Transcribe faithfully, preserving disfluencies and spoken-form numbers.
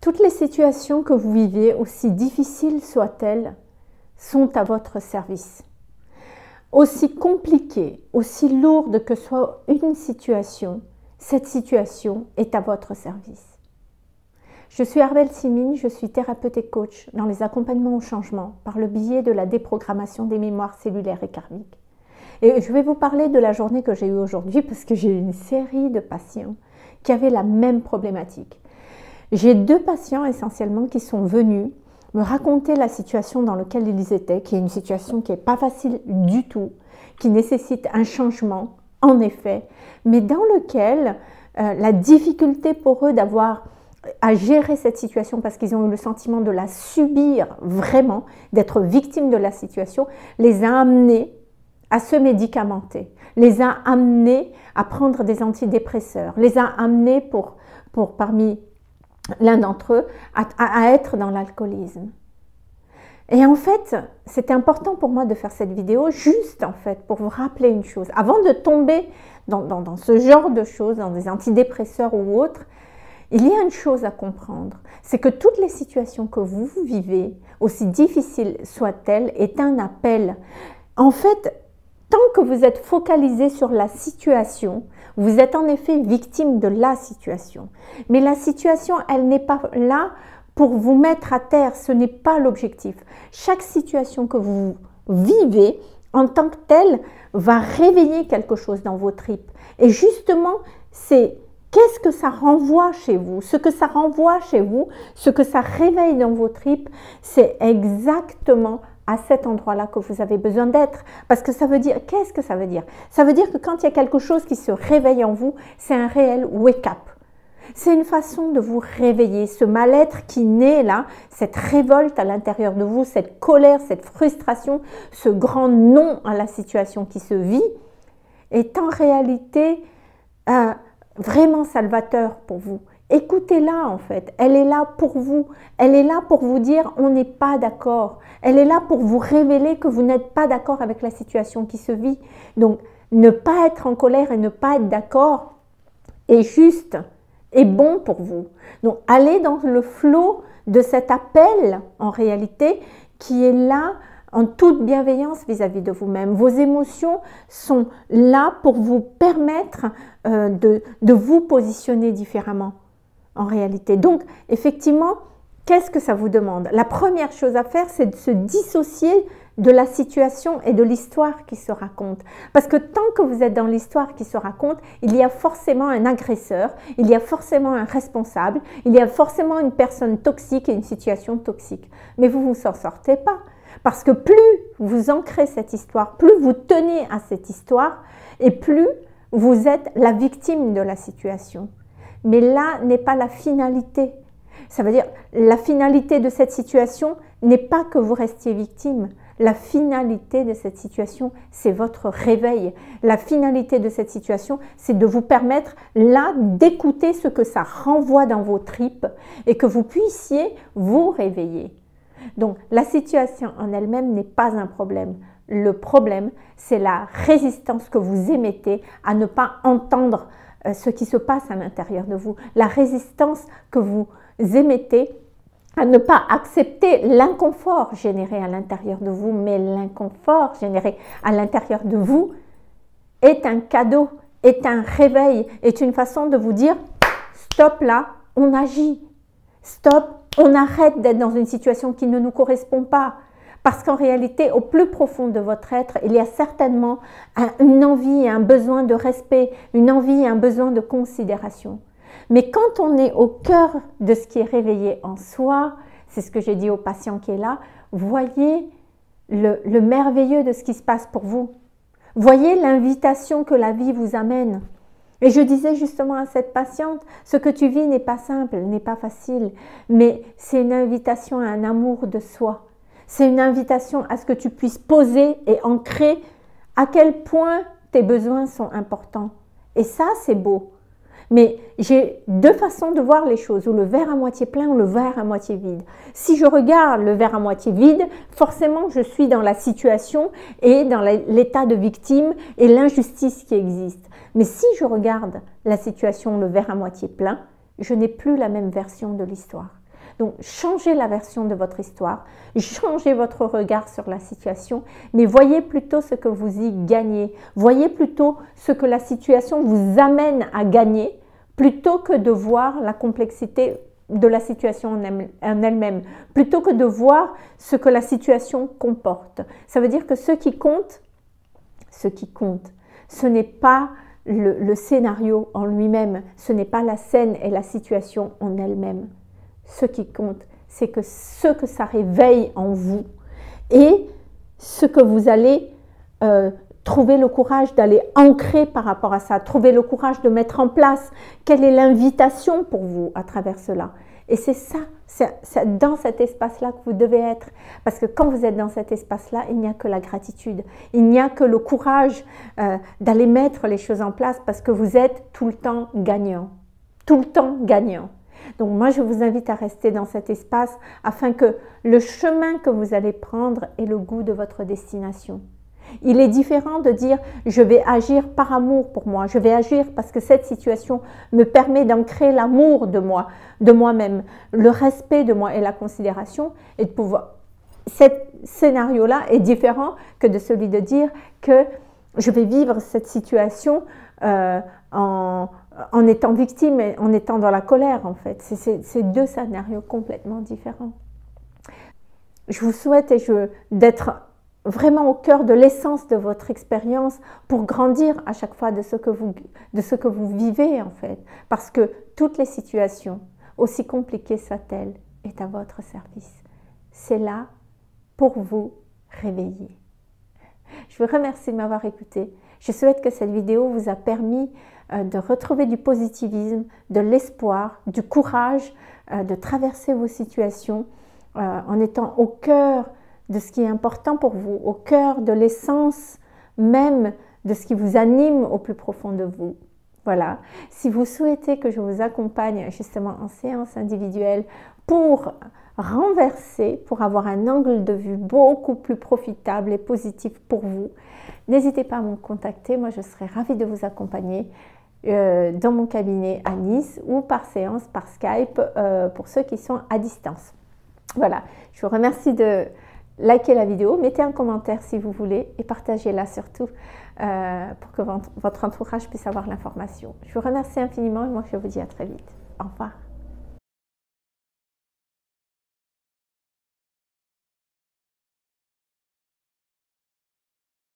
Toutes les situations que vous vivez, aussi difficiles soient-elles, sont à votre service. Aussi compliquée, aussi lourde que soit une situation, cette situation est à votre service. Je suis Arbel Simine, je suis thérapeute et coach dans les accompagnements au changement par le biais de la déprogrammation des mémoires cellulaires et karmiques. Et je vais vous parler de la journée que j'ai eue aujourd'hui parce que j'ai eu une série de patients qui avaient la même problématique. J'ai deux patients essentiellement qui sont venus me raconter la situation dans laquelle ils étaient, qui est une situation qui n'est pas facile du tout, qui nécessite un changement, en effet, mais dans lequel euh, la difficulté pour eux d'avoir à gérer cette situation parce qu'ils ont eu le sentiment de la subir vraiment, d'être victimes de la situation, les a amenés à se médicamenter, les a amenés à prendre des antidépresseurs, les a amenés pour, pour parmi l'un d'entre eux, à, à, à être dans l'alcoolisme. Et en fait, c'était important pour moi de faire cette vidéo juste en fait pour vous rappeler une chose. Avant de tomber dans, dans, dans ce genre de choses, dans des antidépresseurs ou autres, il y a une chose à comprendre, c'est que toutes les situations que vous vivez, aussi difficiles soient-elles, est un appel. En fait, tant que vous êtes focalisé sur la situation, vous êtes en effet victime de la situation. Mais la situation, elle n'est pas là pour vous mettre à terre, ce n'est pas l'objectif. Chaque situation que vous vivez, en tant que telle, va réveiller quelque chose dans vos tripes. Et justement, c'est qu'est-ce que ça renvoie chez vous? Ce que ça renvoie chez vous, ce que ça réveille dans vos tripes, c'est exactement à cet endroit-là que vous avez besoin d'être. Parce que ça veut dire, qu'est-ce que ça veut dire? Ça veut dire que quand il y a quelque chose qui se réveille en vous, c'est un réel wake-up. C'est une façon de vous réveiller. Ce mal-être qui naît là, cette révolte à l'intérieur de vous, cette colère, cette frustration, ce grand non à la situation qui se vit, est en réalité euh, vraiment salvateur pour vous. Écoutez-la en fait, elle est là pour vous, elle est là pour vous dire on n'est pas d'accord, elle est là pour vous révéler que vous n'êtes pas d'accord avec la situation qui se vit. Donc ne pas être en colère et ne pas être d'accord est juste, est bon pour vous. Donc allez dans le flot de cet appel en réalité qui est là en toute bienveillance vis-à-vis de vous-même. Vos émotions sont là pour vous permettre euh, de, de vous positionner différemment. En réalité. Donc, effectivement, qu'est-ce que ça vous demande? La première chose à faire, c'est de se dissocier de la situation et de l'histoire qui se raconte. Parce que tant que vous êtes dans l'histoire qui se raconte, il y a forcément un agresseur, il y a forcément un responsable, il y a forcément une personne toxique et une situation toxique. Mais vous ne vous en sortez pas. Parce que plus vous ancrez cette histoire, plus vous tenez à cette histoire, et plus vous êtes la victime de la situation. Mais là n'est pas la finalité. Ça veut dire, la finalité de cette situation n'est pas que vous restiez victime. La finalité de cette situation, c'est votre réveil. La finalité de cette situation, c'est de vous permettre là d'écouter ce que ça renvoie dans vos tripes et que vous puissiez vous réveiller. Donc, la situation en elle-même n'est pas un problème. Le problème, c'est la résistance que vous émettez à ne pas entendre ce qui se passe à l'intérieur de vous, la résistance que vous émettez à ne pas accepter l'inconfort généré à l'intérieur de vous, mais l'inconfort généré à l'intérieur de vous est un cadeau, est un réveil, est une façon de vous dire stop là, on agit, stop, on arrête d'être dans une situation qui ne nous correspond pas. Parce qu'en réalité, au plus profond de votre être, il y a certainement un, une envie, un besoin de respect, une envie, un besoin de considération. Mais quand on est au cœur de ce qui est réveillé en soi, c'est ce que j'ai dit au patient qui est là, voyez le, le merveilleux de ce qui se passe pour vous. Voyez l'invitation que la vie vous amène. Et je disais justement à cette patiente, ce que tu vis n'est pas simple, n'est pas facile, mais c'est une invitation à un amour de soi. C'est une invitation à ce que tu puisses poser et ancrer à quel point tes besoins sont importants. Et ça, c'est beau. Mais j'ai deux façons de voir les choses, ou le verre à moitié plein ou le verre à moitié vide. Si je regarde le verre à moitié vide, forcément je suis dans la situation et dans l'état de victime et l'injustice qui existe. Mais si je regarde la situation, le verre à moitié plein, je n'ai plus la même version de l'histoire. Donc, changez la version de votre histoire, changez votre regard sur la situation, mais voyez plutôt ce que vous y gagnez. Voyez plutôt ce que la situation vous amène à gagner, plutôt que de voir la complexité de la situation en elle-même, plutôt que de voir ce que la situation comporte. Ça veut dire que ce qui compte, ce qui compte, ce n'est pas le, le scénario en lui-même, ce n'est pas la scène et la situation en elle-même. Ce qui compte, c'est que ce que ça réveille en vous et ce que vous allez euh, trouver le courage d'aller ancrer par rapport à ça, trouver le courage de mettre en place. Quelle est l'invitation pour vous à travers cela? Et c'est ça, c'est dans cet espace-là que vous devez être. Parce que quand vous êtes dans cet espace-là, il n'y a que la gratitude. Il n'y a que le courage euh, d'aller mettre les choses en place parce que vous êtes tout le temps gagnant. Tout le temps gagnant. Donc moi, je vous invite à rester dans cet espace afin que le chemin que vous allez prendre ait le goût de votre destination. Il est différent de dire « je vais agir par amour pour moi, je vais agir parce que cette situation me permet d'ancrer l'amour de moi, de moi-même, le respect de moi et la considération et de pouvoir… » Ce scénario-là est différent que de celui de dire que je vais vivre cette situation euh, en, en étant victime et en étant dans la colère en fait. C'est deux scénarios complètement différents. Je vous souhaite d'être vraiment au cœur de l'essence de votre expérience pour grandir à chaque fois de ce que vous, de ce que vous vivez en fait. Parce que toutes les situations, aussi compliquées soient-elles, est à votre service. C'est là pour vous réveiller. Je vous remercie de m'avoir écouté. Je souhaite que cette vidéo vous a permis euh, de retrouver du positivisme, de l'espoir, du courage, euh, de traverser vos situations euh, en étant au cœur de ce qui est important pour vous, au cœur de l'essence même de ce qui vous anime au plus profond de vous. Voilà. Si vous souhaitez que je vous accompagne justement en séance individuelle pour renverser, pour avoir un angle de vue beaucoup plus profitable et positif pour vous, n'hésitez pas à me contacter. Moi, je serai ravie de vous accompagner euh, dans mon cabinet à Nice ou par séance, par Skype, euh, pour ceux qui sont à distance. Voilà. Je vous remercie de likez la vidéo, mettez un commentaire si vous voulez et partagez-la surtout euh, pour que votre entourage puisse avoir l'information. Je vous remercie infiniment et moi je vous dis à très vite. Au revoir.